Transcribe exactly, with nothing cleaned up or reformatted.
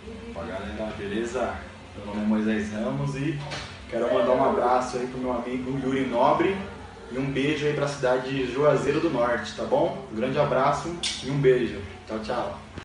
Fala galera, beleza? Meu nome é Moisés Ramos e quero mandar um abraço aí pro meu amigo Yuri Nobre e um beijo aí pra cidade de Juazeiro do Norte, tá bom? Um grande abraço e um beijo. Tchau, tchau.